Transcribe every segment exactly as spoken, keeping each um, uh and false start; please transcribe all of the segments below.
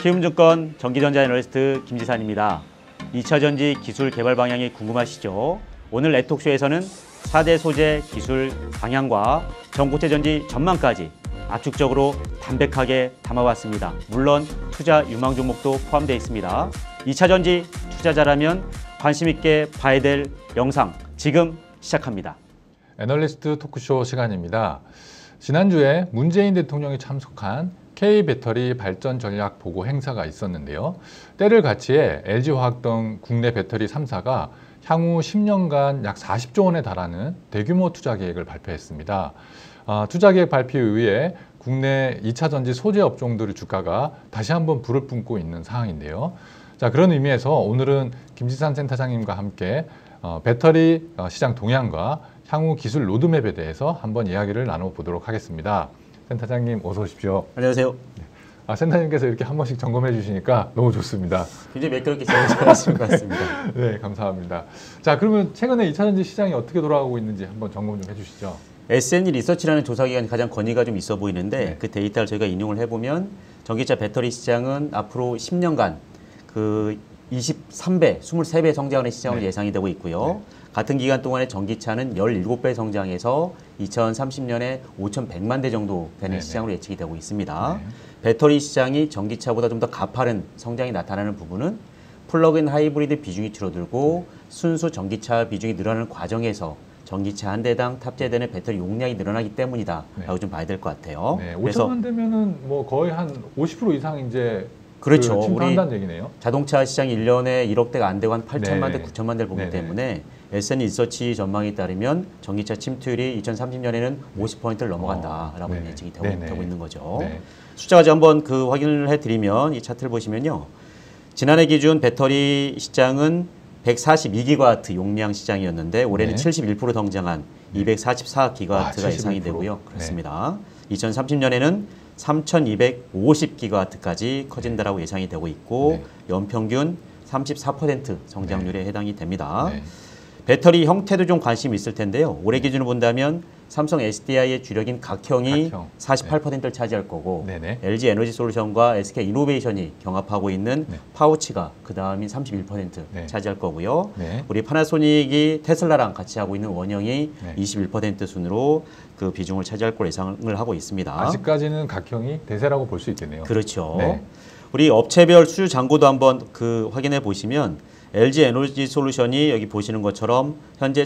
키움증권 전기전자 애널리스트 김지산입니다. 이 차 전지 기술 개발 방향이 궁금하시죠? 오늘 애톡쇼에서는 사 대 소재 기술 방향과 전고체 전지 전망까지 압축적으로 담백하게 담아봤습니다. 물론 투자 유망 종목도 포함되어 있습니다. 이 차 전지 투자자라면 관심 있게 봐야 될 영상 지금 시작합니다. 애널리스트 토크쇼 시간입니다. 지난주에 문재인 대통령이 참석한 K배터리 발전 전략 보고 행사가 있었는데요. 때를 같이해 엘지화학 등 국내 배터리 삼 사가 향후 십 년간 약 사십조 원에 달하는 대규모 투자 계획을 발표했습니다. 아, 투자 계획 발표에 의해 국내 이 차 전지 소재 업종들의 주가가 다시 한번 불을 뿜고 있는 상황인데요. 자, 그런 의미에서 오늘은 김지산 센터장님과 함께 어, 배터리 시장 동향과 향후 기술 로드맵에 대해서 한번 이야기를 나눠보도록 하겠습니다. 센터장님 어서 오십시오. 안녕하세요. 아, 센터님께서 이렇게 한 번씩 점검해 주시니까 너무 좋습니다. 굉장히 매끄럽게 진행하시는 것 같습니다. 네, 감사합니다. 자, 그러면 최근에 이 차 전지 시장이 어떻게 돌아가고 있는지 한번 점검 좀 해주시죠. 에스엔이 리서치라는 조사기관이 가장 권위가 좀 있어 보이는데 네. 그 데이터를 저희가 인용을 해보면 전기차 배터리 시장은 앞으로 십 년간 그 이십삼 배, 이십삼 배 성장하는 시장으로 네. 예상이 되고 있고요. 네. 같은 기간 동안에 전기차는 십칠 배 성장해서 이천삼십 년에 오천백만 대 정도 되는 네네. 시장으로 예측이 되고 있습니다. 네. 배터리 시장이 전기차보다 좀 더 가파른 성장이 나타나는 부분은 플러그인 하이브리드 비중이 줄어들고 순수 전기차 비중이 늘어나는 과정에서 전기차 한 대당 탑재되는 배터리 용량이 늘어나기 때문이다 라고 네. 좀 봐야 될 것 같아요. 네, 그래서 오천만 대면은 뭐 거의 한 오십 퍼센트 이상 이제 그렇죠. 그 침투한다는 얘기네요. 자동차 시장이 일 년에 일억 대가 안 되고 한 팔천만 대, 네네. 구천만 대를 보기 네네. 때문에 에스엔이 리서치 전망에 따르면 전기차 침투율이 이천삼십 년에는 오십 퍼센트를 넘어간다라고 어, 예측이 되고, 네네. 되고 있는 거죠. 네. 숫자까지 한번 그 확인을 해드리면 이 차트를 보시면요. 지난해 기준 배터리 시장은 백사십이 기가와트 용량 시장이었는데 올해는 네. 칠십일 퍼센트 성장한 이백사십사 기가와트가 아, 예상이 칠십일 퍼센트. 되고요. 그렇습니다. 네. 이천삼십 년에는 삼천이백오십 기가와트까지 커진다라고 예상이 되고 있고 네. 연평균 삼십사 퍼센트 성장률에 네. 해당이 됩니다. 네. 배터리 형태도 좀 관심이 있을 텐데요. 올해 기준으로 본다면 삼성 에스디아이의 주력인 각형이 각형. 사십팔 퍼센트를 차지할 거고 네네. 엘지 에너지 솔루션과 에스케이 이노베이션이 경합하고 있는 네. 파우치가 그 다음인 삼십일 퍼센트 네. 차지할 거고요. 네. 우리 파나소닉이 테슬라랑 같이 하고 있는 원형이 네. 이십일 퍼센트 순으로 그 비중을 차지할 걸로 예상을 하고 있습니다. 아직까지는 각형이 대세라고 볼 수 있겠네요. 그렇죠. 네. 우리 업체별 수주 잔고도 한번 그 확인해 보시면 엘지 에너지 솔루션이 여기 보시는 것처럼 현재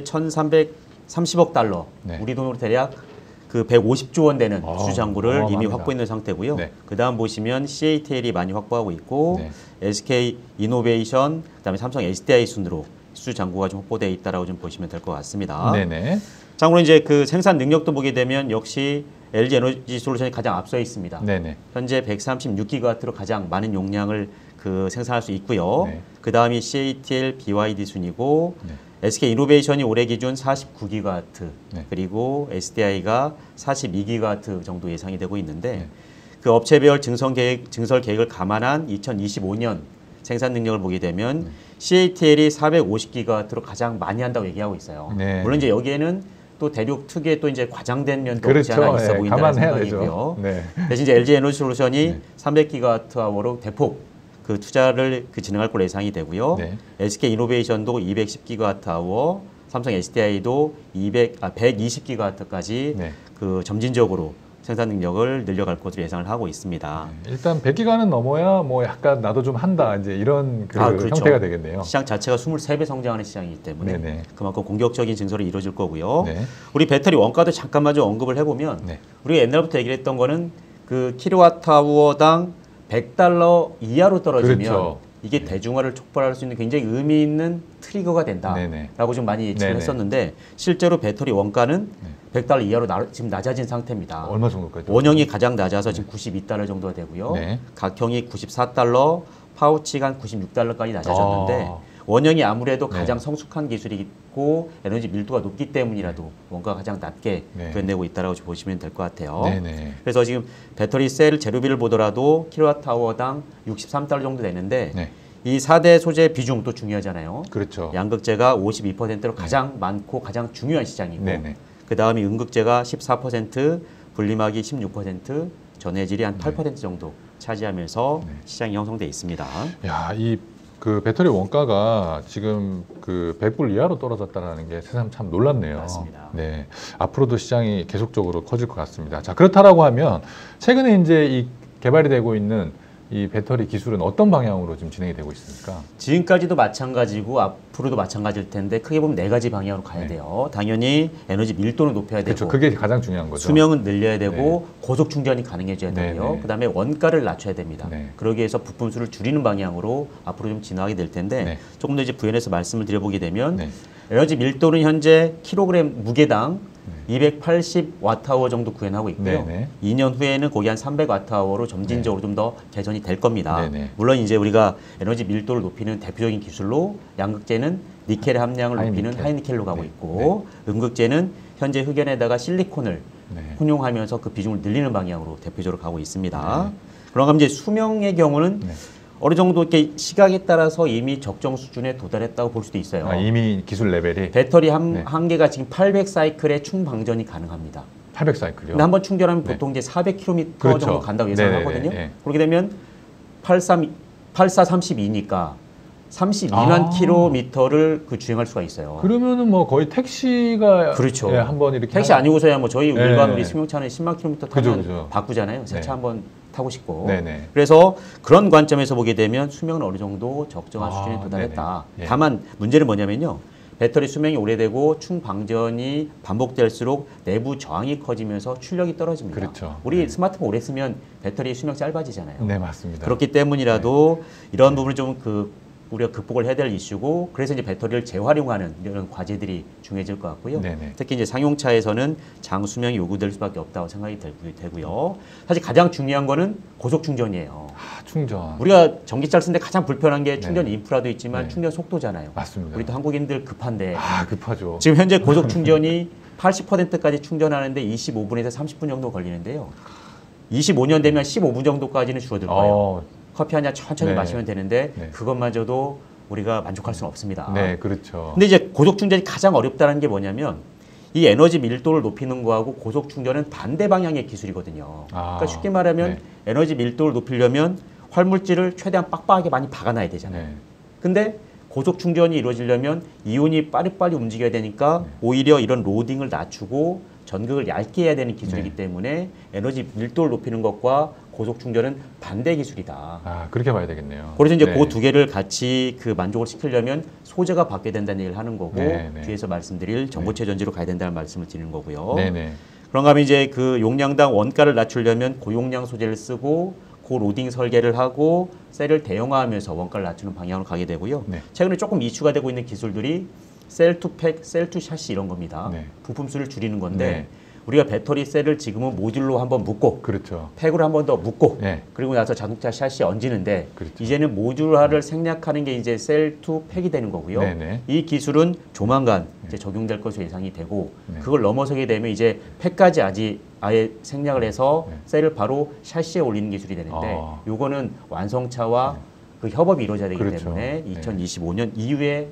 천삼백삼십억 달러, 네. 우리 돈으로 대략 그 백오십조 원 되는 아, 수주 잔고를 이미 어마어마합니다. 확보해 있는 상태고요. 네. 그다음 보시면 씨에이티엘이 많이 확보하고 있고 네. 에스케이 이노베이션, 그다음에 삼성 에스디아이 순으로 수주 잔고가 좀 확보되어 있다라고 좀 보시면 될 것 같습니다. 네네. 참고로 이제 그 생산 능력도 보게 되면 역시 엘지 에너지 솔루션이 가장 앞서 있습니다. 네네. 현재 백삼십육 기가와트로 가장 많은 용량을 그 생산할 수 있고요. 네. 그 다음이 씨에이티엘, 비와이디 순이고 네. 에스케이 이노베이션이 올해 기준 사십구 기가와트 네. 그리고 에스디아이가 사십이 기가와트 정도 예상이 되고 있는데 네. 그 업체별 증설 계획, 증설 계획을 감안한 이천이십오 년 생산 능력을 보게 되면 네. 씨에이티엘이 사백오십 기가와트로 가장 많이 한다고 얘기하고 있어요. 네. 물론 이제 여기에는 또 대륙 특유의 또 이제 과장된 면도 그렇죠. 없지 않아 있어 예, 보인다는 감안해야 생각이고요. 되죠. 네. 대신 이제 엘지 에너지 솔루션이 네. 삼백 기가와트 아워로 대폭 그 투자를 그 진행할 걸로 예상이 되고요. 네. 에스케이 이노베이션도 이백십 기가와트 아워, 삼성 에스디아이도 이백, 아, 백이십 기가와트까지 네. 그 점진적으로 생산 능력을 늘려갈 것으로 예상을 하고 있습니다. 일단 백 기가는 넘어야 뭐 약간 나도 좀 한다 이제 이런 그 아, 그렇죠. 형태가 되겠네요. 시장 자체가 이십삼 배 성장하는 시장이기 때문에 네네. 그만큼 공격적인 증설이 이루어질 거고요. 네. 우리 배터리 원가도 잠깐만 좀 언급을 해보면 네. 우리가 옛날부터 얘기를 했던 거는 그 킬로와트아워당 백 달러 이하로 떨어지면 그렇죠. 이게 네. 대중화를 촉발할 수 있는 굉장히 의미 있는 트리거가 네네. 된다라고 좀 많이 예측을 네네. 했었는데 실제로 배터리 원가는 네. 백 달러 이하로 나, 지금 낮아진 상태입니다. 얼마 정도까지? 원형이 가장 낮아서 지금 구십이 달러 정도가 되고요. 네. 각형이 구십사 달러, 파우치가 한 구십육 달러까지 낮아졌는데 아. 원형이 아무래도 네. 가장 성숙한 기술이 있고 에너지 밀도가 높기 때문이라도 원가가 가장 낮게 네. 견내고 있다고 보시면 될 것 같아요. 네네. 그래서 지금 배터리 셀 재료비를 보더라도 킬로와트아워당 육십삼 달러 정도 되는데 네. 이 사 대 소재 비중도 중요하잖아요. 그렇죠. 양극재가 오십이 퍼센트로 가장 많고 가장 중요한 시장이고 네네. 그 다음이 음극재가 십사 퍼센트, 분리막이 십육 퍼센트, 전해질이 한 팔 퍼센트 정도 차지하면서 네. 시장이 형성돼 있습니다. 야, 이 그 배터리 원가가 지금 그 백 불 이하로 떨어졌다는 게 새삼 참 놀랍네요. 맞습니다. 네, 앞으로도 시장이 계속적으로 커질 것 같습니다. 자, 그렇다라고 하면 최근에 이제 이 개발이 되고 있는 이 배터리 기술은 어떤 방향으로 지금 진행이 되고 있습니까? 지금까지도 마찬가지고 앞으로도 마찬가지일 텐데 크게 보면 네 가지 방향으로 가야 네. 돼요. 당연히 에너지 밀도를 높여야 되고, 그렇죠. 그게 가장 중요한 거죠. 수명은 늘려야 되고 고속 충전이 가능해져야 네, 되고요. 네. 그다음에 원가를 낮춰야 됩니다. 네. 그러기 위해서 부품 수를 줄이는 방향으로 앞으로 좀 진화하게 될 텐데 네. 조금 더 이제 부연해서 말씀을 드려보게 되면 네. 에너지 밀도는 현재 킬로그램 무게당 이백팔십 와트아워 정도 구현하고 있고요. 네네. 이 년 후에는 거기 한 삼백 와트아워로 점진적으로 좀 더 개선이 될 겁니다. 네네. 물론 이제 우리가 에너지 밀도를 높이는 대표적인 기술로 양극재는 니켈의 함량을 하이니켈. 높이는 하이니켈로 가고 네. 있고 음극재는 현재 흑연에다가 실리콘을 네. 혼용하면서 그 비중을 늘리는 방향으로 대표적으로 가고 있습니다. 네. 그런가 하면 이제 수명의 경우는 네. 어느 정도 이렇게 시각에 따라서 이미 적정 수준에 도달했다고 볼 수도 있어요. 아, 이미 기술 레벨이 배터리 한, 네. 한 개가 지금 팔백 사이클의 충방전이 가능합니다. 팔백 사이클이요. 근데 한번 충전하면 네. 보통 이제 사백 킬로미터 그렇죠. 정도 간다고 네네네. 예상하거든요. 네. 그렇게 되면 팔십삼, 팔십사, 삼십이니까 삼십이만 아. 킬로미터를 그 주행할 수가 있어요. 그러면은 뭐 거의 택시가 그렇죠. 예, 한번 이렇게 택시 하- 아니고서야 뭐 저희 네. 일반 우리 승용차는 십만 킬로미터 그죠, 타면 그죠. 바꾸잖아요. 새 네. 차 한번 타고 싶고. 네네. 그래서 그런 관점에서 보게 되면 수명은 어느 정도 적정한 아, 수준에 도달했다. 네네. 예. 다만 문제는 뭐냐면요. 배터리 수명이 오래되고 충방전이 반복될수록 내부 저항이 커지면서 출력이 떨어집니다. 그렇죠. 우리 네. 스마트폰 오래 쓰면 배터리 수명 짧아지잖아요. 네, 맞습니다. 그렇기 때문이라도 이런 부분을 좀 그 우리가 극복을 해야 될 이슈고 그래서 이제 배터리를 재활용하는 이런 과제들이 중요해질 것 같고요. 네네. 특히 이제 상용차에서는 장수명이 요구될 수밖에 없다고 생각이 되고요. 사실 가장 중요한 거는 고속 충전이에요. 아, 충전. 우리가 전기차를 쓰는데 가장 불편한 게 충전 네. 인프라도 있지만 네. 충전 속도잖아요. 맞습니다. 우리도 한국인들 급한데 아, 급하죠. 지금 현재 고속 충전이 팔십 퍼센트까지 충전하는데 이십오 분에서 삼십 분 정도 걸리는데요. 이십오 년 되면 십오 분 정도까지는 줄어들 거예요. 어, 커피 한 잔 천천히 네. 마시면 되는데 네. 그것마저도 우리가 만족할 수는 없습니다. 네, 그렇죠. 근데 이제 고속 충전이 가장 어렵다는 게 뭐냐면 이 에너지 밀도를 높이는 거하고 고속 충전은 반대 방향의 기술이거든요. 아, 그러니까 쉽게 말하면 네. 에너지 밀도를 높이려면 활물질을 최대한 빡빡하게 많이 박아놔야 되잖아요. 네. 근데 고속 충전이 이루어지려면 이온이 빠리빠리 움직여야 되니까 네. 오히려 이런 로딩을 낮추고 전극을 얇게 해야 되는 기술이기 네. 때문에 에너지 밀도를 높이는 것과 고속 충전은 반대 기술이다. 아, 그렇게 봐야 되겠네요. 그래서 이제 네. 그 두 개를 같이 그 만족을 시키려면 소재가 바뀌어야 된다는 얘기를 하는 거고 네, 네. 뒤에서 말씀드릴 전고체 전지로 가야 된다는 말씀을 드리는 거고요. 네네. 그런가 하면 이제 그 용량당 원가를 낮추려면 고용량 소재를 쓰고 고로딩 설계를 하고 셀을 대형화하면서 원가를 낮추는 방향으로 가게 되고요. 네. 최근에 조금 이슈가 되고 있는 기술들이 셀 투 팩, 셀 투 샤시 이런 겁니다. 네. 부품 수를 줄이는 건데 네. 우리가 배터리 셀을 지금은 모듈로 한번 묶고 그렇죠. 팩으로 한 번 더 묶고 네. 그리고 나서 자동차 샤시에 얹는데 그렇죠. 이제는 모듈화를 생략하는 게 이제 셀 투 팩이 되는 거고요. 네네. 이 기술은 조만간 이제 적용될 것으로 예상이 되고 네. 그걸 넘어서게 되면 이제 팩까지 아직 아예 생략을 해서 네. 셀을 바로 샤시에 올리는 기술이 되는데 아. 요거는 완성차와 그 협업이 이루어져야 되기 그렇죠. 때문에 네. 이천이십오 년 이후에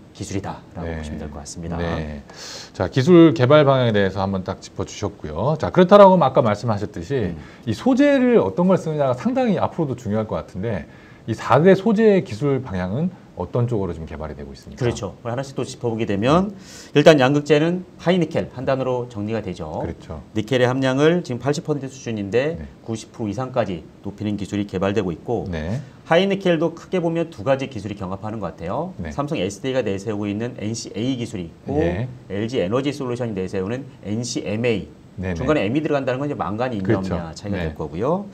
기술이다라고 네. 보시면 될 것 같습니다. 네. 자, 기술 개발 방향에 대해서 한번 딱 짚어주셨고요. 자, 그렇다라고 하면 아까 말씀하셨듯이 음. 이 소재를 어떤 걸 쓰느냐가 상당히 앞으로도 중요할 것 같은데 이 사 대 소재 기술 방향은 어떤 쪽으로 지금 개발이 되고 있습니까? 그렇죠. 하나씩 또 짚어보게 되면 일단 양극재는 하이니켈 한 단어로 정리가 되죠. 그렇죠. 니켈의 함량을 지금 팔십 퍼센트 수준인데 네. 구십 퍼센트 이상까지 높이는 기술이 개발되고 있고 네. 하이니켈도 크게 보면 두 가지 기술이 경합하는 것 같아요. 네. 삼성 에스디가 내세우고 있는 엔씨에이 기술이 있고 네. 엘지 에너지 솔루션이 내세우는 엔씨엠에이. 네네. 중간에 M이 들어간다는 건 이제 망간이 있냐 그렇죠. 없냐 차이가 네. 될 거고요.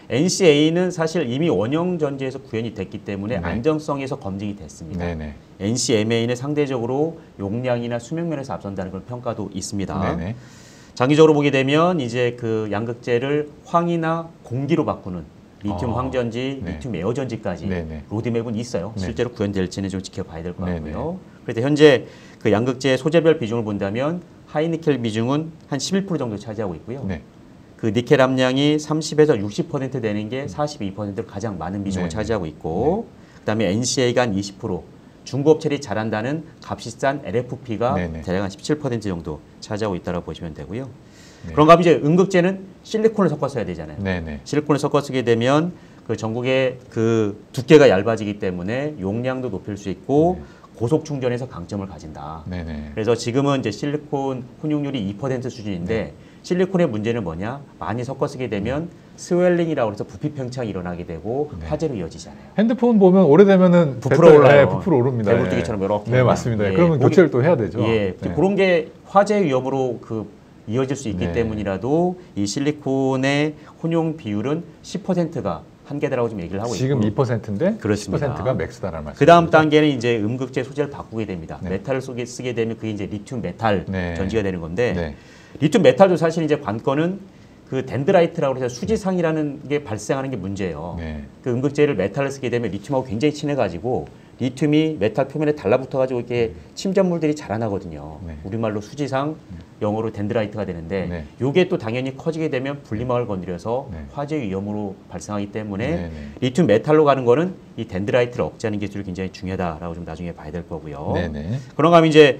엔씨에이는 사실 이미 원형 전지에서 구현이 됐기 때문에 네. 안정성에서 검증이 됐습니다. 네네. 엔씨엠에이는 상대적으로 용량이나 수명면에서 앞선다는 그런 평가도 있습니다. 네네. 장기적으로 보게 되면 이제 그 양극재를 황이나 공기로 바꾸는 리튬 아, 황전지, 네. 리튬 에어전지까지 네네. 로드맵은 있어요. 네. 실제로 구현될지는 좀 지켜봐야 될 것 네네. 같고요. 그래서 현재 그 양극재 소재별 비중을 본다면 하이니켈 비중은 한 십일 퍼센트 정도 차지하고 있고요. 네. 그 니켈 함량이 삼십에서 육십 퍼센트 되는 게 사십이 퍼센트로 가장 많은 비중을 네네. 차지하고 있고 그다음에 엔씨에이가 한 이십 퍼센트 중고업체들이 잘한다는 값이 싼 엘에프피가 네네. 대략 한 십칠 퍼센트 정도 차지하고 있다고 보시면 되고요. 네. 그런가 하면 이제 음극재는 실리콘을 섞어 써야 되잖아요. 네네. 실리콘을 섞어 쓰게 되면 그 전국의 그 두께가 얇아지기 때문에 용량도 높일 수 있고 네. 고속 충전에서 강점을 가진다. 네네. 그래서 지금은 이제 실리콘 혼용률이 이 퍼센트 수준인데 네. 실리콘의 문제는 뭐냐? 많이 섞어 쓰게 되면 스웰링이라고 해서 부피 팽창이 일어나게 되고 네. 화재로 이어지잖아요. 핸드폰 보면 오래되면은 부풀어 배터리- 올라요. 네, 부풀어 오릅니다. 개불뜨기처럼 이렇게. 네, 맞습니다. 예, 그러면 거기- 교체를 또 해야 되죠. 예, 네. 그런 게 화재 위험으로 그 이어질 수 있기 네. 때문이라도 이 실리콘의 혼용 비율은 십 퍼센트가 한계다라고 좀 얘기를 하고 지금 있고. 이 퍼센트인데 그렇습니다. 십 퍼센트가 맥스다라는 말씀. 그 다음 단계는 이제 음극재 소재를 바꾸게 됩니다. 네. 메탈을 쓰게, 쓰게 되면 그게 이제 리튬 메탈 네. 전지가 되는 건데 네. 리튬 메탈도 사실 이제 관건은 그 덴드라이트라고 해서 수지상이라는 게 발생하는 게 문제예요. 네. 그 음극재를 메탈을 쓰게 되면 리튬하고 굉장히 친해가지고 리튬이 메탈 표면에 달라붙어가지고 이렇게 침전물들이 자라나거든요. 네. 우리말로 수지상, 영어로 덴드라이트가 되는데 네. 이게 또 당연히 커지게 되면 분리막을 건드려서 네. 화재 위험으로 발생하기 때문에 네, 네. 리튬 메탈로 가는 거는 이 덴드라이트를 억제하는 기술이 굉장히 중요하다라고 좀 나중에 봐야 될 거고요. 네네. 그런가 하면 이제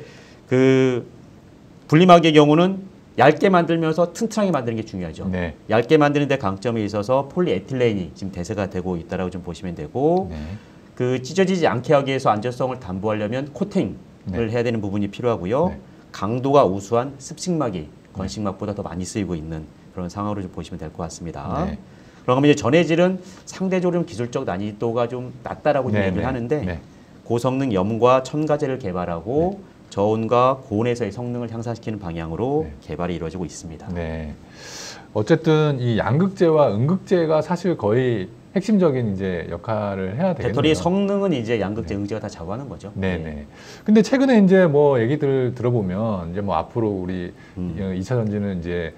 그 분리막의 경우는 얇게 만들면서 튼튼하게 만드는 게 중요하죠. 네. 얇게 만드는 데 강점이 있어서 폴리에틸렌이 지금 대세가 되고 있다라고 좀 보시면 되고 네. 그 찢어지지 않게 하기 위해서 안전성을 담보하려면 코팅을 네. 해야 되는 부분이 필요하고요. 네. 강도가 우수한 습식막이 건식막보다 더 많이 쓰이고 있는 그런 상황으로 좀 보시면 될 것 같습니다. 네. 그러면 이제 전해질은 상대적으로 좀 기술적 난이도가 좀 낮다라고 좀 네, 얘기를 네. 하는데 네. 고성능 염과 첨가제를 개발하고 저온과 고온에서의 성능을 향상시키는 방향으로 네. 개발이 이루어지고 있습니다. 네. 어쨌든 이 양극재와 음극재가 사실 거의 핵심적인 이제 역할을 해야 되겠네요. 배터리의 성능은 이제 양극재, 음극재가 다 좌우하는 거죠. 네네. 예. 근데 최근에 이제 뭐 얘기들 들어보면 이제 뭐 앞으로 우리 음. 이 차 전지는 이제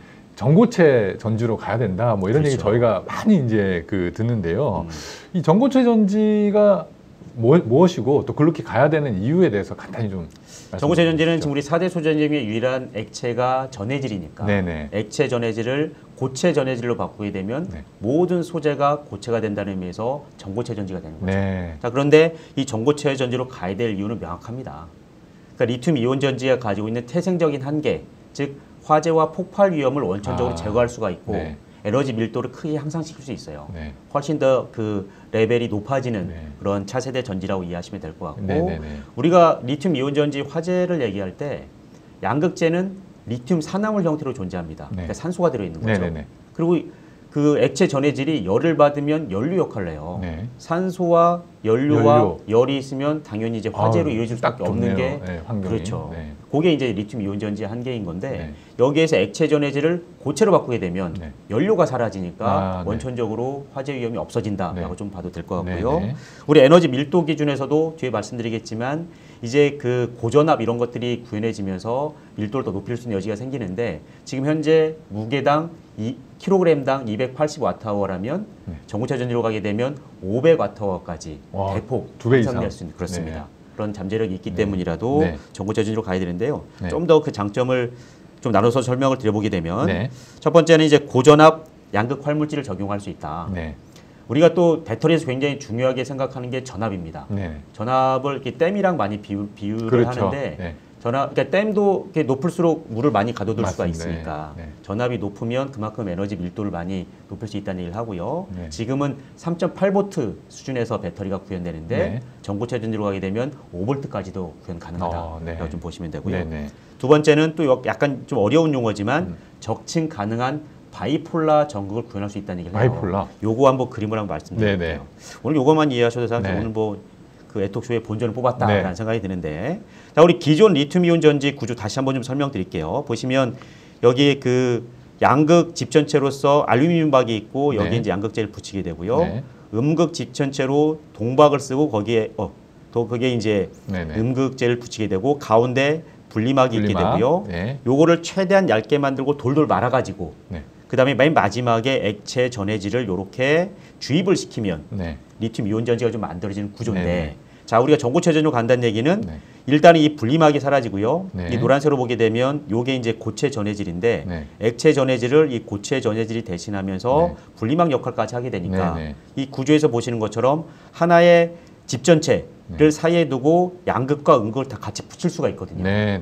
전고체 전지로 가야 된다. 뭐 이런 그렇죠. 얘기 저희가 많이 이제 그 듣는데요. 음. 이 전고체 전지가 뭐, 무엇이고 또 그렇게 가야 되는 이유에 대해서 간단히 좀 말씀 전고체 전지는 주시죠. 지금 우리 사 대 소전지 중에 유일한 액체가 전해질이니까 네네. 액체 전해질을 고체 전해질로 바꾸게 되면 네. 모든 소재가 고체가 된다는 의미에서 전고체 전지가 되는 거죠. 네. 자, 그런데 이 전고체 전지로 가야 될 이유는 명확합니다. 그러니까 리튬 이온 전지가 가지고 있는 태생적인 한계, 즉 화재와 폭발 위험을 원천적으로 아, 제거할 수가 있고 네. 에너지 밀도를 크게 향상시킬 수 있어요. 네. 훨씬 더 그 레벨이 높아지는 네. 그런 차세대 전지라고 이해하시면 될 것 같고 네네네. 우리가 리튬 이온 전지 화재를 얘기할 때 양극재는 리튬 산화물 형태로 존재합니다. 네. 그러니까 산소가 들어있는 거죠. 네네네. 그리고 그 액체 전해질이 열을 받으면 연료 역할을 해요. 네. 산소와 연료와 연료. 열이 있으면 당연히 이제 화재로 아유, 이어질 딱 수밖에 없는 좋네요. 게 네, 환경이. 그렇죠. 네. 그게 이제 리튬 이온 전지의 한계인 건데 네. 여기에서 액체 전해질을 고체로 바꾸게 되면 네. 연료가 사라지니까 아, 네. 원천적으로 화재 위험이 없어진다라고 네. 좀 봐도 될 것 네, 같고요. 네. 우리 에너지 밀도 기준에서도 뒤에 말씀드리겠지만 이제 그 고전압 이런 것들이 구현해지면서 밀도를 더 높일 수 있는 여지가 생기는데 지금 현재 무게당 이 킬로그램당 이백팔십 와트아워라면 네. 전고체 전지로 가게 되면 오백 와트아워까지 와, 대폭 두배 이상. 향상될 수 있는 그렇습니다. 네. 그런 잠재력이 있기 네. 때문이라도 네. 전고체 전지로 가야 되는데요. 네. 좀 더 그 장점을 좀 나눠서 설명을 드려보게 되면 네. 첫 번째는 이제 고전압 양극 활물질을 적용할 수 있다. 네. 우리가 또 배터리에서 굉장히 중요하게 생각하는 게 전압입니다. 네. 전압을 이렇게 댐이랑 많이 비유, 비유를 그렇죠. 하는데 네. 전압, 그러니까 댐도 이렇게 높을수록 물을 많이 가둬둘 수가 맞습니다. 있으니까 네. 네. 전압이 높으면 그만큼 에너지 밀도를 많이 높일 수 있다는 얘기를 하고요. 네. 지금은 삼 점 팔 볼트 수준에서 배터리가 구현되는데 네. 전고체 전지로 가게 되면 오 볼트까지도 구현 가능하다라고 어, 네. 좀 보시면 되고요. 네. 네. 두 번째는 또 약간 좀 어려운 용어지만 음. 적층 가능한 바이폴라 전극을 구현할 수 있다는 얘기를 해요. 바이폴라? 요거 한번 그림을 한번 말씀드릴게요. 네네. 오늘 요거만 이해하셔도 사실 네. 오늘 뭐 그 애톡쇼의 본전을 뽑았다라는 네. 생각이 드는데 자 우리 기존 리튬이온 전지 구조 다시 한번 좀 설명드릴게요. 보시면 여기 그 양극 집전체로서 알루미늄 박이 있고 여기에 네. 이제 양극재를 붙이게 되고요. 네. 음극 집전체로 동박을 쓰고 거기에 어, 또 그게 이제 네네. 음극재를 붙이게 되고 가운데 분리막이 있게 분리막. 되고요. 네. 요거를 최대한 얇게 만들고 돌돌 말아가지고 네. 그 다음에 맨 마지막에 액체 전해질을 요렇게 주입을 시키면 네. 리튬 이온 전지가 좀 만들어지는 구조인데 네네. 자 우리가 전고체 전지로 간다는 얘기는 네. 일단은 이 분리막이 사라지고요. 네. 이 노란색으로 보게 되면 요게 이제 고체 전해질인데 네. 액체 전해질을 이 고체 전해질이 대신하면서 네. 분리막 역할까지 하게 되니까 네네. 이 구조에서 보시는 것처럼 하나의 집전체를 네. 사이에 두고 양극과 음극을 다 같이 붙일 수가 있거든요. 네. 네.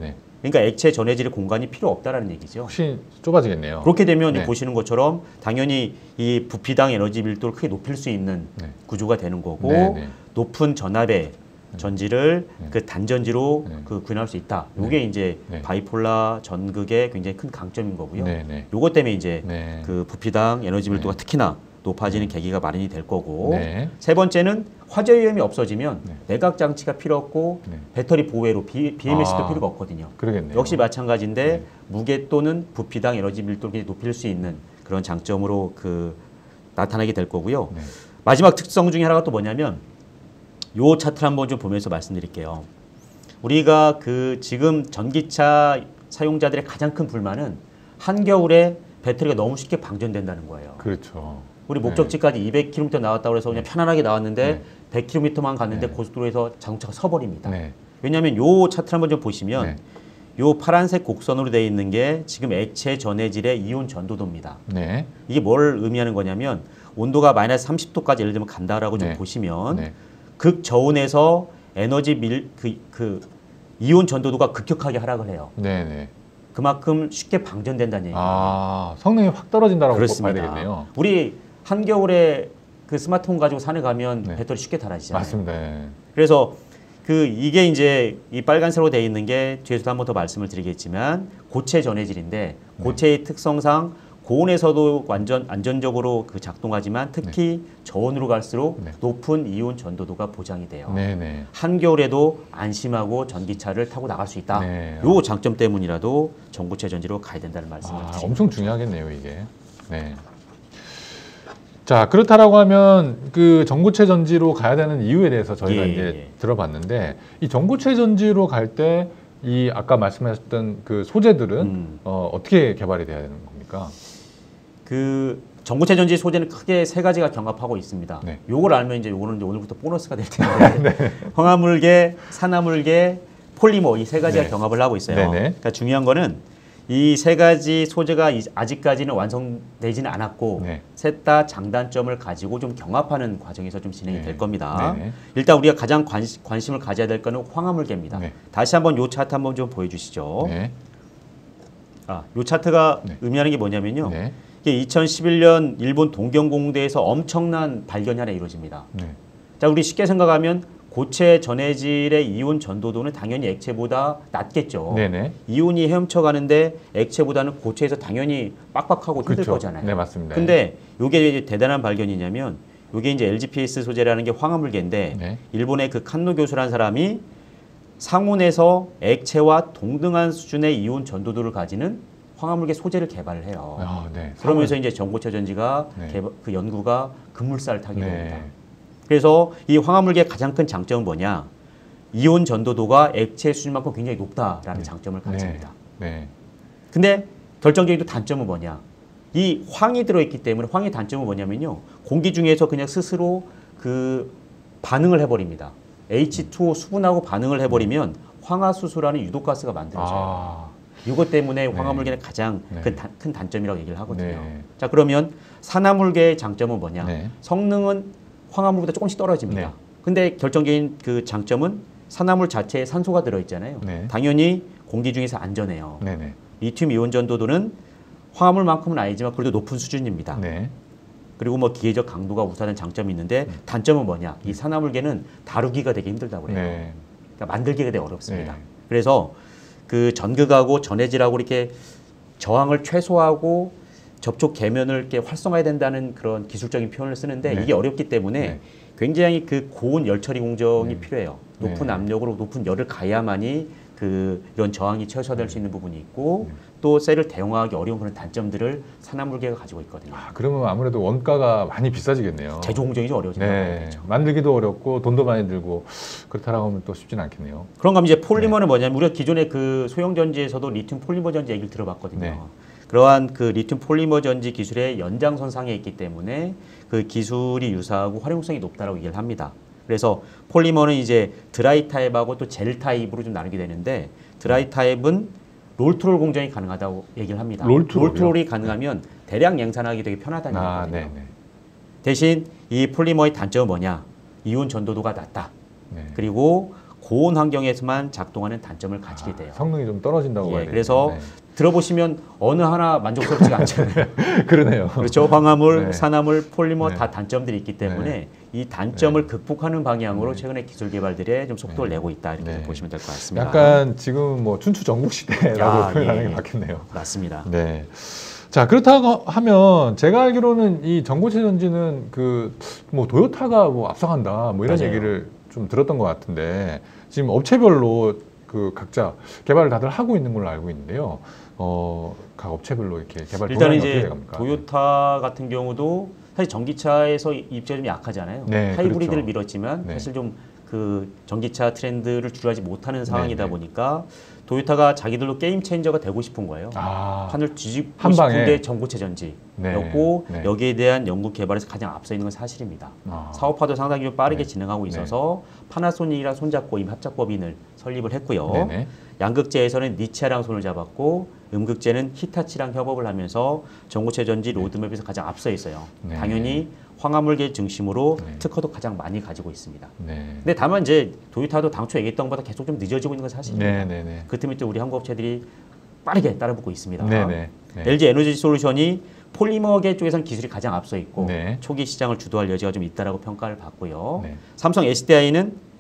그러니까 액체 전해질의 공간이 필요 없다라는 얘기죠. 훨씬 좁아지겠네요. 그렇게 되면 네. 보시는 것처럼 당연히 이 부피당 에너지 밀도를 크게 높일 수 있는 네. 구조가 되는 거고 네, 네. 높은 전압의 전지를 네. 그 단전지로 네. 그 구현할 수 있다. 이게 이제 네. 바이폴라 전극의 굉장히 큰 강점인 거고요. 네, 네. 요것 때문에 이제 네. 그 부피당 에너지 밀도가 네. 특히나 높아지는 계기가 마련이 될 거고 네. 세 번째는 화재 위험이 없어지면 네. 내각 장치가 필요 없고 네. 배터리 보호회로 비엠에스도 아. 필요가 없거든요. 그러겠네요. 역시 마찬가지인데 네. 무게 또는 부피당 에너지 밀도를 높일 수 있는 그런 장점으로 그 나타나게 될 거고요. 네. 마지막 특성 중에 하나가 또 뭐냐면 요 차트를 한번 좀 보면서 말씀드릴게요. 우리가 그 지금 전기차 사용자들의 가장 큰 불만은 한겨울에 배터리가 너무 쉽게 방전된다는 거예요. 그렇죠. 우리 목적지까지 이백 킬로미터 나왔다고 해서 그냥 편안하게 나왔는데 네. 백 킬로미터만 갔는데 네. 고속도로에서 자동차가 서버립니다. 네. 왜냐하면 요 차트를 한번 좀 보시면 네. 요 파란색 곡선으로 되어 있는 게 지금 액체 전해질의 이온 전도도입니다. 네. 이게 뭘 의미하는 거냐면 온도가 마이너스 삼십 도까지 예를 들면 간다라고 좀 네. 보시면 네. 극저온에서 에너지 밀, 그, 그 이온 전도도가 급격하게 하락을 해요. 네. 네. 그만큼 쉽게 방전된다는 얘기예요. 아, 성능이 확 떨어진다라고 그렇습니다. 봐야 되겠네요. 우리 한겨울에 그 스마트폰 가지고 산에 가면 네. 배터리 쉽게 닳아지잖아요. 맞습니다. 네. 그래서 그 이게 이제 이 빨간색으로 되어 있는 게 뒤에서도 한 번 더 말씀을 드리겠지만 고체 전해질인데 고체의 특성상 고온에서도 완전 안전적으로 그 작동하지만 특히 저온으로 갈수록 네. 높은 이온 전도도가 보장이 돼요. 네. 네. 한겨울에도 안심하고 전기차를 타고 나갈 수 있다. 네. 요 장점 때문이라도 전고체 전지로 가야 된다는 말씀을 아, 드립니다. 엄청 중요하겠네요, 이게. 네. 자, 그렇다라고 하면 그 전고체 전지로 가야 되는 이유에 대해서 저희가 예, 이제 예. 들어봤는데 이 전고체 전지로 갈 때 이 아까 말씀하셨던 그 소재들은 음. 어, 어떻게 개발이 돼야 되는 겁니까? 그 전고체 전지 소재는 크게 세 가지가 경합하고 있습니다. 네. 요걸 알면 이제 요거는 이제 오늘부터 보너스가 될 텐데 황화물계, 산화물계, 폴리머 이 세 가지가 네. 경합을 하고 있어요. 네네. 그러니까 중요한 거는 이 세 가지 소재가 이- 아직까지는 완성되지는 않았고 네. 셋 다 장단점을 가지고 좀 경합하는 과정에서 좀 진행이 네. 될 겁니다. 네네. 일단 우리가 가장 관시, 관심을 가져야 될 거는 황화물계입니다. 네. 다시 한번 요 차트 한번 좀 보여주시죠. 네. 아, 요 차트가 네. 의미하는 게 뭐냐면요. 네. 이게 이천십일 년 일본 동경공대에서 엄청난 발견이 하나 이루어집니다. 네. 자, 우리 쉽게 생각하면 고체 전해질의 이온 전도도는 당연히 액체보다 낮겠죠. 네네. 이온이 헤엄쳐 가는데 액체보다는 고체에서 당연히 빡빡하고 힘들 그렇죠. 거잖아요. 네, 맞습니다. 근데 이게 이제 대단한 발견이냐면 이게 이제 엘지피에스 소재라는 게 황화물계인데 네. 일본의 그 칸노 교수라는 사람이 상온에서 액체와 동등한 수준의 이온 전도도를 가지는 황화물계 소재를 개발을 해요. 아, 네. 그러면서 이제 전고체 전지가 네. 개발- 그 연구가 급물살을 타게 네. 됩니다. 그래서 이 황화물계의 가장 큰 장점은 뭐냐? 이온 전도도가 액체 수준만큼 굉장히 높다라는 네. 장점을 가집니다. 네. 근데 결정적인 또 단점은 뭐냐? 이 황이 들어있기 때문에 황의 단점은 뭐냐면요. 공기 중에서 그냥 스스로 그 반응을 해버립니다. 에이치 투 오 수분하고 반응을 해버리면 황화수소라는 유독가스가 만들어져요. 아, 이것 때문에 황화물계는 가장 네. 큰, 단, 큰 단점이라고 얘기를 하거든요. 네. 자, 그러면 산화물계의 장점은 뭐냐? 네. 성능은 황화물보다 조금씩 떨어집니다. 네. 근데 결정적인 그 장점은 산화물 자체에 산소가 들어있잖아요. 네. 당연히 공기 중에서 안전해요. 네네. 리튬 이온 전도도는 황화물만큼은 아니지만 그래도 높은 수준입니다. 네. 그리고 뭐 기계적 강도가 우수하는 장점이 있는데 단점은 뭐냐? 이 산화물계는 다루기가 되게 힘들다고 그래요. 네. 그러니까 만들기가 되게 어렵습니다. 네. 그래서 그 전극하고 전해질하고 이렇게 저항을 최소화하고 접촉 계면을 이렇게 활성화해야 된다는 그런 기술적인 표현을 쓰는데 네. 이게 어렵기 때문에 네. 굉장히 그 고온 열 처리 공정이 네. 필요해요. 높은 네. 압력으로 높은 열을 가야만이 그 이런 저항이 최소화될 수 있는 부분이 있고 네. 또 셀을 대용하기 어려운 그런 단점들을 산화물계가 가지고 있거든요. 아, 그러면 아무래도 원가가 많이 비싸지겠네요. 제조 공정이 좀 어려워진다고 네. 하죠. 만들기도 어렵고 돈도 많이 들고 그렇다라고 하면 또 쉽진 않겠네요. 그런가 하면 이제 네. 폴리머는 뭐냐면 우리가 기존의 그 소형 전지에서도 리튬 폴리머 전지 얘기를 들어봤거든요. 네. 그러한 그 리튬 폴리머 전지 기술의 연장선상에 있기 때문에 그 기술이 유사하고 활용성이 높다라고 얘기를 합니다. 그래서 폴리머는 이제 드라이 타입하고 또 젤 타입으로 좀 나누게 되는데 드라이 타입은 롤트롤 공정이 가능하다고 얘기를 합니다. 롤트롤이요? 롤트롤이 가능하면 대량 양산하기 되게 편하다는 아, 얘기거든요. 네네. 대신 이 폴리머의 단점은 뭐냐? 이온 전도도가 낮다. 네. 그리고 고온 환경에서만 작동하는 단점을 가지게 돼요. 아, 성능이 좀 떨어진다고 예, 봐야 되겠네요. 그래서 네. 들어보시면 어느 하나 만족스럽지가 않잖아요. 그러네요. 그렇죠. 황화물, 네. 산화물, 폴리머 네. 다 단점들이 있기 때문에 네. 이 단점을 네. 극복하는 방향으로 네. 최근에 기술 개발들에 좀 속도를 네. 내고 있다 이렇게 네. 좀 보시면 될 것 같습니다. 약간 지금 뭐 춘추 전국 시대라고 야, 표현하는 예. 게 맞겠네요. 맞습니다. 네. 자, 그렇다고 하면 제가 알기로는 이 전고체 전지는 그 뭐 도요타가 뭐 앞서간다 뭐 이런 맞아요. 얘기를 좀 들었던 것 같은데 지금 업체별로 그 각자 개발을 다들 하고 있는 걸로 알고 있는데요. 어, 각 업체별로 이렇게 개발 일단 동향이 이제 어떻게 갑니까? 도요타 같은 경우도 사실 전기차에서 입지가 좀 약하잖아요. 네, 하이브리드를 그렇죠. 밀었지만 네. 사실 좀 그 전기차 트렌드를 주류하지 못하는 상황이다 네, 네. 보니까 도요타가 자기들도 게임 체인저가 되고 싶은 거예요. 아, 판을 뒤집고 한 방에. 싶은 게 전고체 전지였고 네, 네. 여기에 대한 연구 개발에서 가장 앞서 있는 건 사실입니다. 아, 사업화도 상당히 좀 빠르게 네. 진행하고 있어서 파나소닉이랑 손잡고 임 합작법인을 설립을 했고요. 네네. 양극재에서는 니치아랑 손을 잡았고 음극재는 히타치랑 협업을 하면서 전고체 전지 로드맵에서 가장 앞서 있어요. 네. 당연히 황화물계 중심으로 네. 특허도 가장 많이 가지고 있습니다. 네. 근데 다만 이제 도요타도 당초 얘기했던 것보다 계속 좀 늦어지고 있는 건 사실입니다. 네네네. 그 틈에 또 우리 한국 업체들이 빠르게 따라붙고 있습니다. 네네. 네. 엘지 에너지 솔루션이 폴리머계 쪽에서는 기술이 가장 앞서 있고 네. 초기 시장을 주도할 여지가 좀 있다라고 평가를 받고요. 네. 삼성 에스디아이는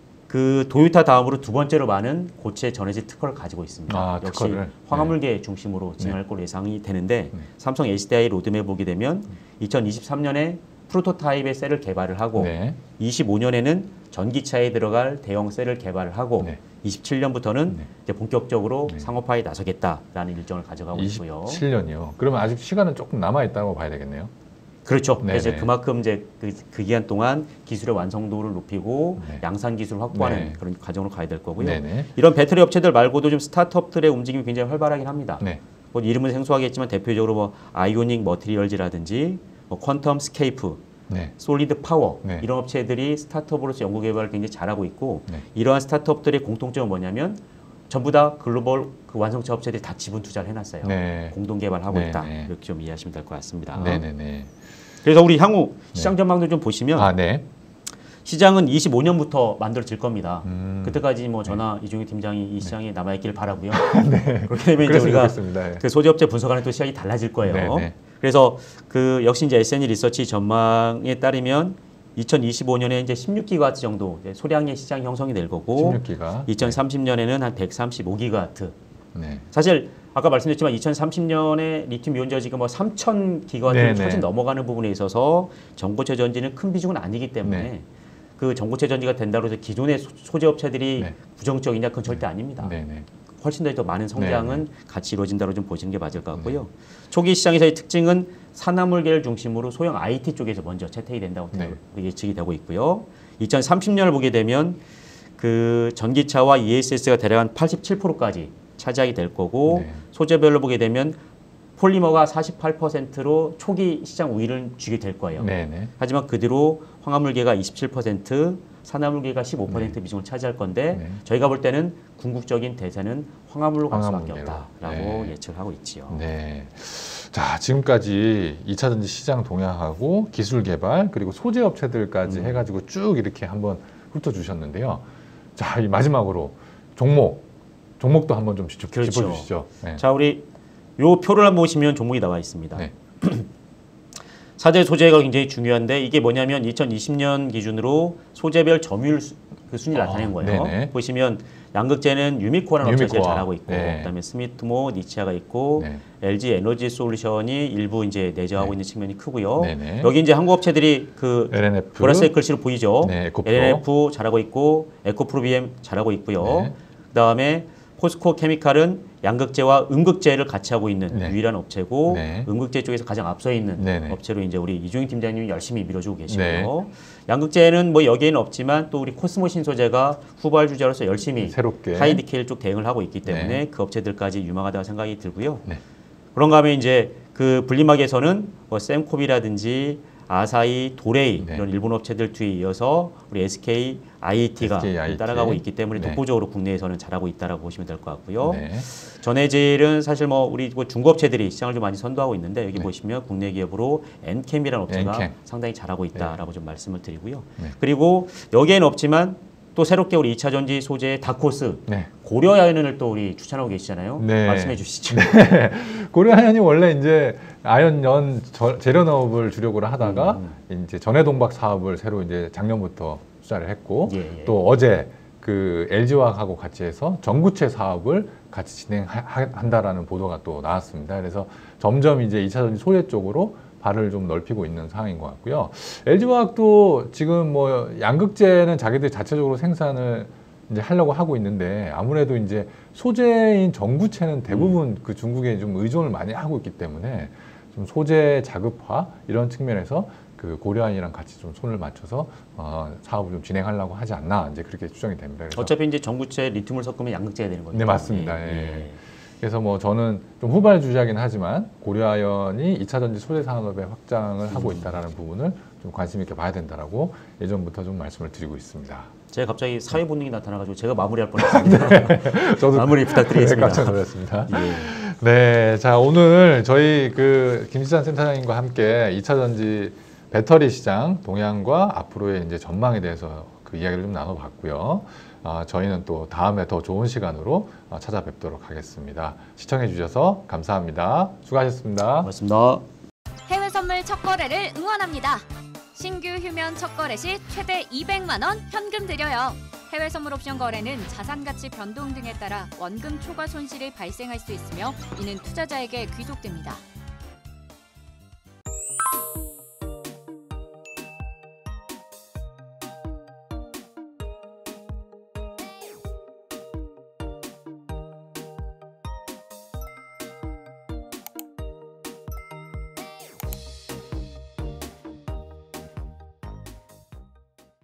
그 도요타 다음으로 두 번째로 많은 고체 전해질 특허를 가지고 있습니다. 아, 역시 특허를. 황화물계 중심으로 진행할 걸로 예상이 되는데 네. 삼성 에스디아이 로드맵 보게 되면 이천이십삼 년에 프로토타입의 셀을 개발을 하고 네. 이십오 년에는 전기차에 들어갈 대형 셀을 개발을 하고 네. 이십칠 년부터는 네. 이제 본격적으로 네. 상업화에 나서겠다라는 일정을 가져가고 있고요. 이십칠 년이요. 그러면 아직 시간은 조금 남아 있다고 봐야 되겠네요. 그렇죠. 네네. 그래서 그만큼 이제 그, 그 기간 동안 기술의 완성도를 높이고 네. 양산 기술 확보하는 네. 그런 과정으로 가야 될 거고요. 네네. 이런 배터리 업체들 말고도 좀 스타트업들의 움직임이 굉장히 활발하긴 합니다. 네. 뭐 이름은 생소하겠지만 대표적으로 뭐 아이오닉 머티리얼즈라든지 뭐 퀀텀 스케이프, 네. 솔리드 파워 네. 이런 업체들이 스타트업으로서 연구 개발을 굉장히 잘하고 있고 네. 이러한 스타트업들의 공통점은 뭐냐면 전부 다 글로벌 그 완성차 업체들이 다 지분 투자를 해놨어요. 네. 공동 개발하고 네, 있다 네. 이렇게 좀 이해하시면 될 것 같습니다. 네네네. 그래서 우리 향후 시장 전망도 좀 보시면 아, 네. 시장은 이십오 년부터 만들어질 겁니다. 음. 그때까지 뭐 저나 이종희 팀장이 이 시장에 남아있길 바라고요. 네. 그렇게 되면 이제 그랬으면 우리가 좋겠습니다. 네. 그 소재업체 분석하는 또 시각이 달라질 거예요. 네, 네. 그래서 그 역시 이제 에스엔이 리서치 전망에 따르면 이천이십오 년에 이제 십육 기가와트 정도 이제 소량의 시장 형성이 될 거고 십육 기가. 이천삼십 년에는 한 백삼십오 기가와트. 네. 사실 아까 말씀드렸지만 이천삼십 년에 리튬 이온 전지가 뭐 삼천 기가와트 네, 네. 훨씬 넘어가는 부분에 있어서 전고체 전지는 큰 비중은 아니기 때문에 네. 그 전고체 전지가 된다고 해서 기존의 소- 소재 업체들이 네. 부정적이냐 그건 절대 아닙니다. 네네. 훨씬 더 많은 성장은 네, 같이 이루어진다고 좀 보시는 게 맞을 것 같고요. 초기 시장에서의 특징은 산화물계를 중심으로 소형 아이티 쪽에서 먼저 채택이 된다고 네. 예측이 되고 있고요. 이천삼십 년을 보게 되면 그 전기차와 이에스에스가 대략 한 팔십칠 퍼센트까지 차지하게 될 거고 네. 소재별로 보게 되면 폴리머가 사십팔 퍼센트로 초기 시장 우위를 쥐게 될 거예요. 네네. 하지만 그 뒤로 황화물계가 이십칠 퍼센트, 산화물계가 십오 퍼센트 비중을 차지할 건데 네. 저희가 볼 때는 궁극적인 대세는 황화물로 갈 수밖에 황화물계로. 없다라고 네. 예측을 하고 있지요. 네. 자, 지금까지 이 차 전지 시장 동향하고 기술 개발 그리고 소재 업체들까지 음. 해가지고 쭉 이렇게 한번 훑어주셨는데요. 자, 이 마지막으로 종목, 종목도 한번 좀 짚- 그렇죠. 짚어주시죠. 네. 자, 우리 요 표를 한번 보시면 종목이 나와 있습니다. 네. 사제 소재가 굉장히 중요한데 이게 뭐냐면 이천이십 년 기준으로 소재별 점유율 수- 그 순위를 아, 나타낸 거예요. 네네. 보시면 양극재는 유미코라는 업체가 제일 유미코아. 잘하고 있고 네. 그다음에 스미트모, 니치아가 있고 네. 엘지 에너지 솔루션이 일부 이제 내재하고 네. 있는 측면이 크고요. 네네. 여기 이제 한국 업체들이 그 엘엔에프. 보라색 글씨로 보이죠. 네, 에코프로. 엘엔에프 잘하고 있고 에코프로비엠 잘하고 있고요. 네. 그다음에 포스코 케미칼은 양극재와 음극재를 같이 하고 있는 네. 유일한 업체고 네. 음극재 쪽에서 가장 앞서 있는 네네. 업체로 이제 우리 이종희 팀장님이 열심히 밀어주고 계시고요. 네. 양극재는 뭐 여기에는 없지만 또 우리 코스모 신소재가 후발 주자로서 열심히 새롭게. 하이디케일 쪽 대응을 하고 있기 때문에 네. 그 업체들까지 유망하다고 생각이 들고요. 네. 그런가 하면 이제 그 분리막에서는 뭐 샘코비라든지 아사히, 도레이 네. 이런 일본 업체들 뒤에 이어서 우리 에스케이 아이티가 에스케이 아이티. 따라가고 있기 때문에 네. 독보적으로 국내에서는 잘하고 있다라고 보시면 될 것 같고요. 네. 전해질은 사실 뭐 우리 뭐 중국업체들이 시장을 좀 많이 선도하고 있는데 여기 네. 보시면 국내 기업으로 엔캠이라는 업체가 엔캠. 상당히 잘하고 있다라고 좀 말씀을 드리고요. 네. 그리고 여기에는 없지만 또 새롭게 우리 이 차 전지 소재 다크호스 네. 고려아연을 또 우리 추천하고 계시잖아요. 네. 말씀해 주시죠. 네. 고려아연이 원래 이제 아연연 저- 재료 농업을 주력으로 하다가 음, 이제 전해동박 사업을 새로 이제 작년부터 투자를 했고 예, 예. 또 어제 그 엘지화학하고 같이 해서 전구체 사업을 같이 진행한다라는 보도가 또 나왔습니다. 그래서 점점 이제 이 차 전지 소재 쪽으로 발을 좀 넓히고 있는 상황인 것 같고요. 엘지화학도 지금 뭐 양극재는 자기들 자체적으로 생산을 이제 하려고 하고 있는데 아무래도 이제 소재인 전구체는 대부분 음. 그 중국에 좀 의존을 많이 하고 있기 때문에 좀 소재 자급화 이런 측면에서 그 고려아연이랑 같이 좀 손을 맞춰서 어, 사업을 좀 진행하려고 하지 않나 이제 그렇게 추정이 됩니다. 그래서 어차피 이제 전구체 리튬을 섞으면 양극재가 되는 거죠. 네, 맞습니다. 예. 그래서 뭐 저는 좀 후발주자긴 하지만 고려아연이 이 차 전지 소재 산업의 확장을 하고 있다라는 부분을 좀 관심 있게 봐야 된다라고 예전부터 좀 말씀을 드리고 있습니다. 제가 갑자기 사회 본능이 나타나가지고 제가 마무리할 뻔했습니다. 저도 마무리 부탁드리겠습니다. 깜짝 놀랐습니다. 예. 네, 자 오늘 저희 그 김지산 센터장님과 함께 이 차 전지 배터리 시장 동향과 앞으로의 이제 전망에 대해서 그 이야기를 좀 나눠봤고요. 아, 저희는 또 다음에 더 좋은 시간으로 아, 찾아뵙도록 하겠습니다. 시청해 주셔서 감사합니다. 수고하셨습니다. 고맙습니다. 해외 선물 첫 거래를 응원합니다. 신규 휴면 첫 거래 시 최대 이백만 원 현금 드려요. 해외 선물 옵션 거래는 자산 가치 변동 등에 따라 원금 초과 손실이 발생할 수 있으며 이는 투자자에게 귀속됩니다.